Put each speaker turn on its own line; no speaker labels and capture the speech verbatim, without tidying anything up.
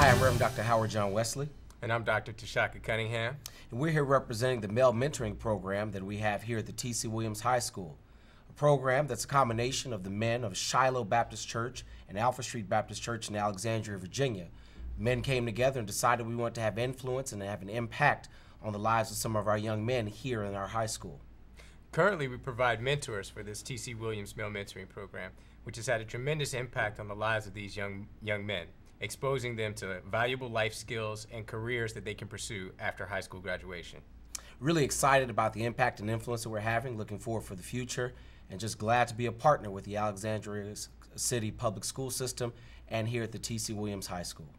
Hi, I'm Reverend Doctor Howard John Wesley.
And I'm Doctor Tashaka Cunningham.
And we're here representing the male mentoring program that we have here at the T C Williams High School. A program that's a combination of the men of Shiloh Baptist Church and Alpha Street Baptist Church in Alexandria, Virginia. Men came together and decided we want to have influence and have an impact on the lives of some of our young men here in our high school.
Currently, we provide mentors for this T C Williams Male Mentoring Program, which has had a tremendous impact on the lives of these young, young men, exposing them to valuable life skills and careers that they can pursue after high school graduation.
Really excited about the impact and influence that we're having, looking forward for the future, and just glad to be a partner with the Alexandria City Public School System and here at the T C Williams High School.